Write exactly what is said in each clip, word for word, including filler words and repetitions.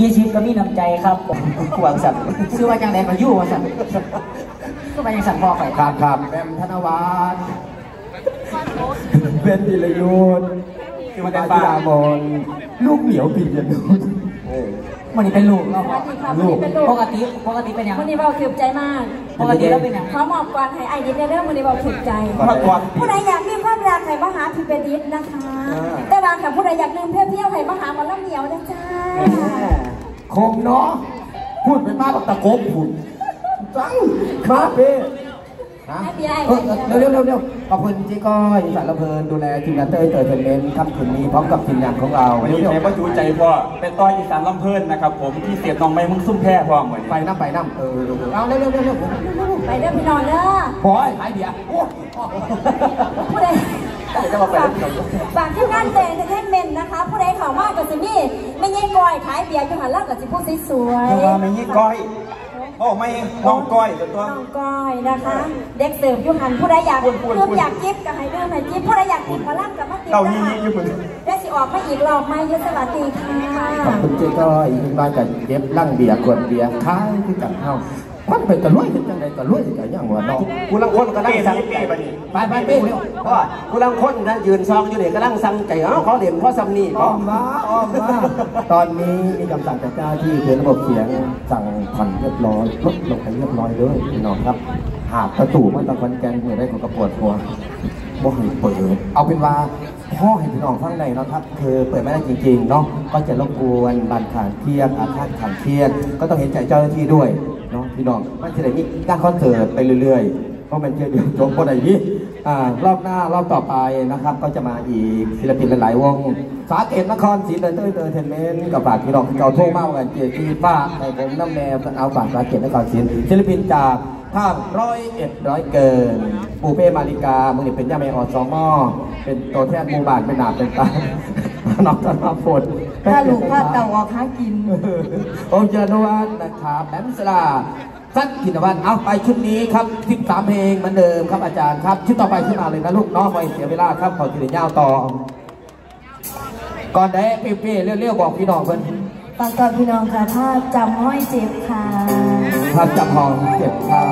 ยี่สิบก็มีน้ำใจครับขวางสัตว์ชื่อว่าจังไดมาอยู่ว่าสัตว์ก็ไปยังสัตว์พ่อไปครับครับแบมธนวัฒน์เป็นดิลยุทธ์คือมาได้ปาบอลลูกเหนียวปิดยันดูวันนี้เป็นลูกเราลูกปกติปกติเป็นยังวันนี้เราถือใจมากปกติเราเป็นยังเขาหมอบก่อนให้ไอดิสในเรื่องวันนี้เราถือใจผู้ใดอยากมีความรักให้มาหาพี่เบดิสนะคะแต่บางคำผู้ใดอยากลืมเพี้ยวๆให้มาหามาล่ำเหนียวนะจ้าคงเนาะพูดไปมากตะโกนพูดจังมาเป้เร็วเร็วเร็วเร็วขอบคุณจีก้อยสารเพลินดูแลทีมงานเตอร์เตอร์เทนเมนต์ค่ำคืนนี้พร้อมกับทีมงานของเราวันนี้ใช้ว่าจูใจพ่อเป็นต้อยอีสานลำเพลินนะครับผมที่เสียบน้องไม่มึงซุ่มแพร่พ่อเหมือนไปน้ำไปน้ำเออเอาเร็วเร็วเร็วเร็วไปเร็วพี่นอนเด้อบอยขายเบียร์ผู้ใดฝากที่งานเตะเทนเมนต์นะคะผู้ใดข่าวมากกับซิมี่ไม่ยิ่งก้อยขายเบียร์จะหันลักกับซิพูดสวยไม่ยิ่งก้อยโอ้ไม่น้องก้อยตัวน้องก้อยนะคะเด็กเสิร์ฟยุหันผู้ใดอยากเริ่มอยากจิ๊บกับไฮเดอร์ไฮจิ๊บผู้ใดอยากกินพลังกับมะเตียวนะคะได้สิออกมาอีกรอบไม่ยุสวัสดีค่ะขอบคุณเจ๊ก้อยอีกบ้านกับเย็บลั่งเบียร์ขวดเบียร์ค้างที่จับเท้ามันเป็นตะลุยจังไดตะลุยจังอย่างว่าน้องกูลังคนก็นั่งสั่งใจไปไปไปเป้เร็วเพราะกูลังคนนะยืนซองอยู่เนี่ยก็นั่งสั่งใจเอ้าเขาเด่นเพราะซัมนี่อ้อมมาอ้อมมาตอนนี้มีคำสั่งจากเจ้าที่เพื่อระบบเสียงสั่งผ่อนเรียบร้อยลดลงไปเรียบร้อยเลยพี่น้องครับหากประตูมันตะวันแกนเมื่อได้ของกระปวดหัวบ่ให้เปิดเอาเป็นว่าพ่อให้พี่น้องฟังในเนาะครับคือเปิดไม่ได้จริงๆเนาะก็จะรบกวนบานขางเทียงอาคารขางเทียงก็ต้องเห็นใจเจ้าหน้าที่ด้วยเนาะพี่น้องมันจะได้มีการคอนเสิร์ตไปเรื่อยๆเพราะมันจะเดี๋ยวจบคนไหนนี้อ่ารอบหน้ารอบต่อไปนะครับก็จะมาอีกศิลปินหลายๆวงสาเกตนครศรีเตอร์เตอร์เตอร์เทนเมนต์กับฝากพี่น้องเก่าโทรมาเหมือนเกียรติป้าให้ผมน้ำแนวเอาฝากสาเกตนครศรีศิลปินจากภาคร้อยเอ็ดร้อยเกินปูเป้มาริกามึงนี่เป็นย่าแม่อสมอเป็นตัวแทนหมู่บ้านเป็นหนาเป็นตาน้องธนพลถ้าลูกถ้าเต่าออกหากินโอมเจริญวัฒน์นะครับแบมสลาสักกินวันเอาไปชุดนี้ครับสิบสามเพลงเหมือนเดิมครับอาจารย์ครับชุดต่อไปขึ้นมาเลยนะลูกน้องไปเสียเวลาครับขอทีเดียวต่อก่อนได้เปี้ยๆเรียวๆบอกพี่น้องเพื่อนฟังก่อนพี่น้องค่ะภาพจำห้อยเจ็บค่ะภาพจำห้อยเจ็บค่ะ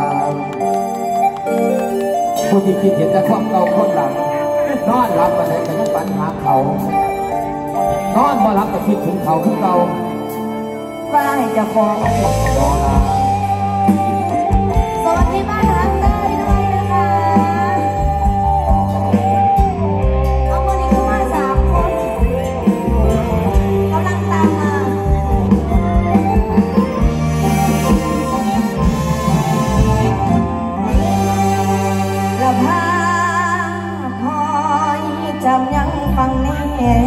ผู้ที่คิดเห็นจะครอบเก่าคนหลังนอนรับมาไหนแต่ยังฝันหาเขานอนบ่รับก็คิดถึงเขาขึ้นเราว่าให้จะฟ้องสวัสดีบ้านทางใต้ด้วยนะคะเอาคนนี้ขึ้นมาสามคนกำลังตามมาละพาพอยจำยังฟังแน่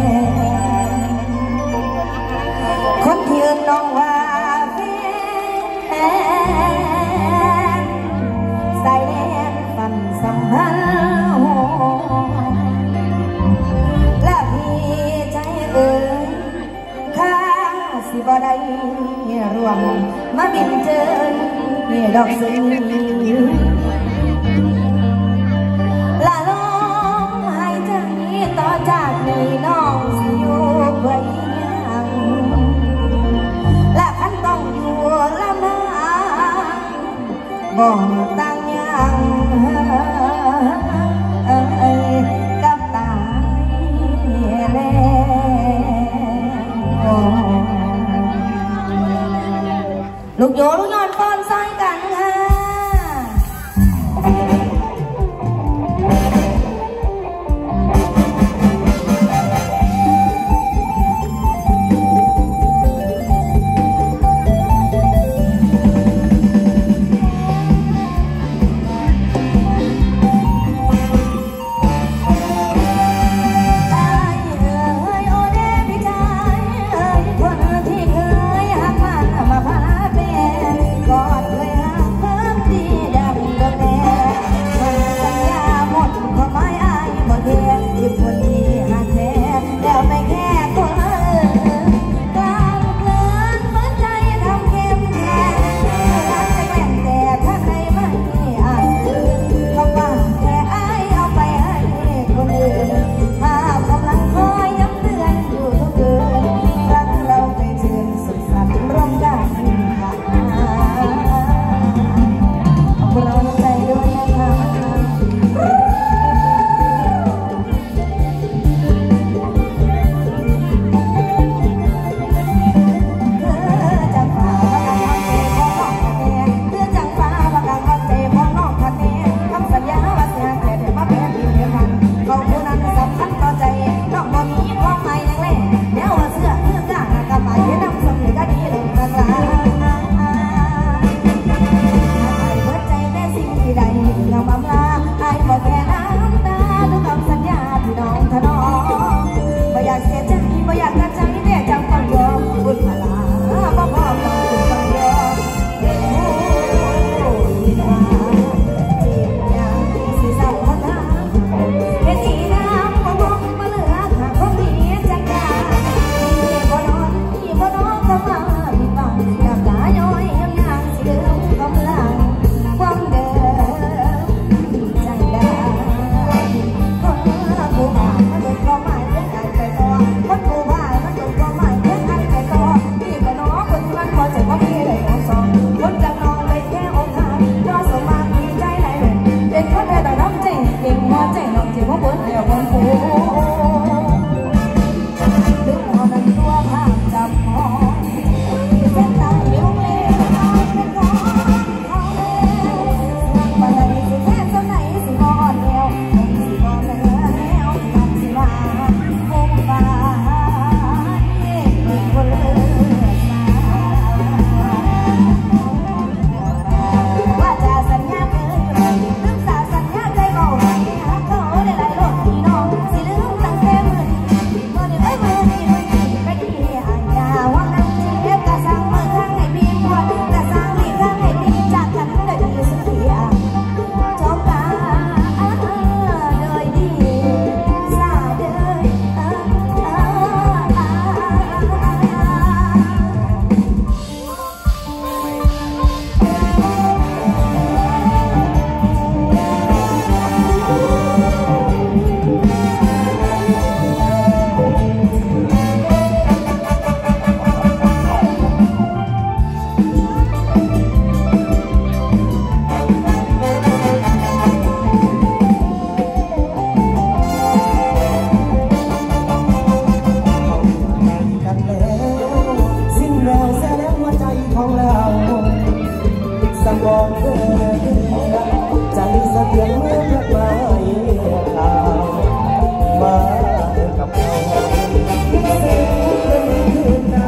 คนที่อื่นน้องว่าแฟนใส่แน่นฝันสัมพันธ์และพี่ใจเอ่ยข้าสิบ่ได้รวมมาบินเจอดอกสีละลมหายใจต่อจากนี้น้องสิอยู่ไว้ยังและคันต้องอยู่ละมาบ่ต่างยังเอ้ยกับตายแล้วลูกโยลูกยอนก้อนซ้อยกันค่ะก่งหัวใจน้องจีบว่าเบิดเดียวคนผู้ดึงเอาดันตัวภาพจับหอเส้นตาเลี้ยวเลี้ยวเอาเป็นของเขาวันไหนสิแค่ตอนไหนสิงอนเดียวคงสิงอนเนื้อแล้วมันสิว่าคงฟ้าเป็นคนเลือกมาว่าจะสัญญาเกินลืมสาสัญญาใจเบาหาเขาได้หลายรอบพี่น้องสิลืมตั้งแต่มือมือนี้ไปมือนี้มือนี้ไปดีอันยาว่านั่งจีบกะสั่งมือข้างให้พี่พอดกะสั่งพี่ข้างให้พี่จากกันได้ดีสุดที่อ่ะจบกันโดยดีสาเดินกันแล้วสิ้นแววแสดงหัวใจของเราสมองเธอใจสะเทือนเมื่อเกิดมาข่าวมากับเราเสียงคืนนา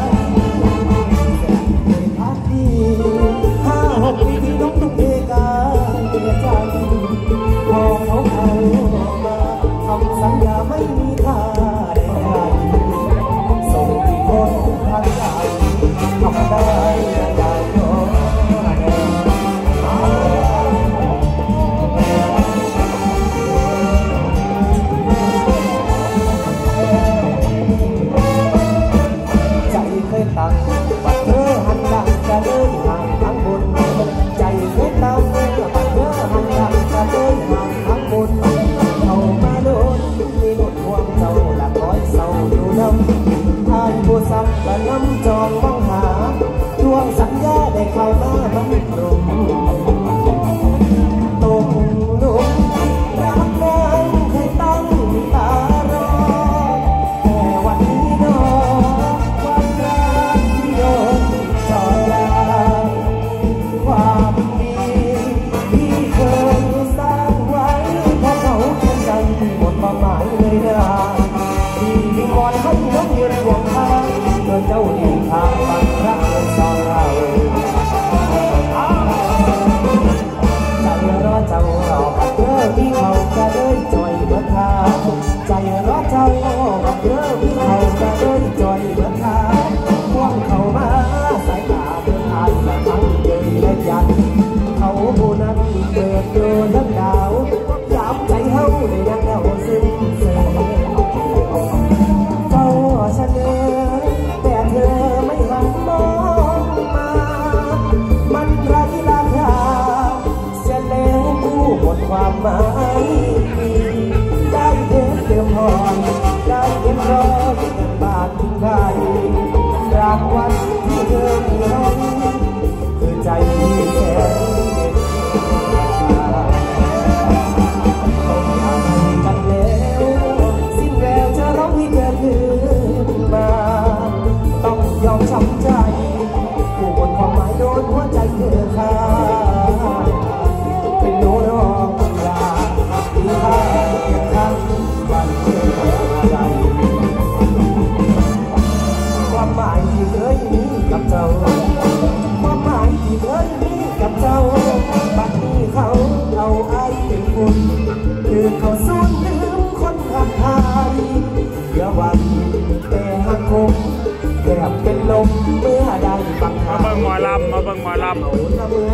เคยพักดีห้าหกปีที่น้องต้องเอกาเสียใจพอเขาเข้ามาทำสัญญาไม่มีค่าใดส่งที่คนทางใจทำได้ได้ก็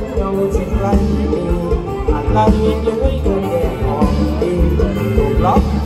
ล็อก